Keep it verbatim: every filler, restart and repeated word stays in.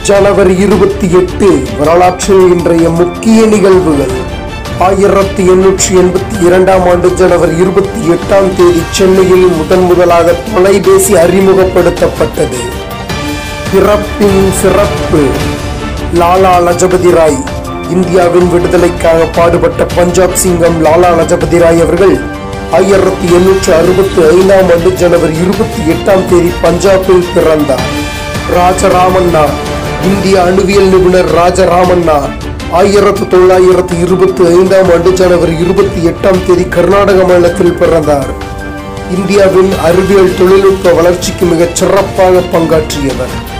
ஜனவரி இருபத்தி எட்டு வரலாற்றில் இன்றைய முக்கிய நிகழ்வுகள். ஆயிரத்தி எண்ணூற்றி எண்பத்தி இரண்டாம் ஆண்டு ஜனவரி இருபத்தி எட்டாம் தேதி சென்னையில் முதன் முதலாக தொலைபேசி அறிமுகப்படுத்தப்பட்டது. பிறப்பின் சிறப்பு. லாலா லஜபதி ராய். இந்தியாவின் விடுதலைக்காக பாடுபட்ட பஞ்சாப் சிங்கம் லாலா லஜபதி ராய் அவர்கள் ஆயிரத்தி எண்ணூற்று அறுபத்தி ஐந்தாம் ஆண்டு ஜனவரி இருபத்தி எட்டாம் தேதி பஞ்சாபில் பிறந்தார். ராஜராமண்ணா. இந்திய அணுவியல் நிபுணர் ராஜராமண்ணா ஆயிரத்தி தொள்ளாயிரத்தி இருபத்தி ஐந்தாம் ஆண்டு ஜனவரி இருபத்தி எட்டாம் தேதி கர்நாடக மாநிலத்தில் பிறந்தார். இந்தியாவின் அறிவியல் தொழில்நுட்ப வளர்ச்சிக்கு மிகச் சிறப்பாக பங்காற்றியவர்.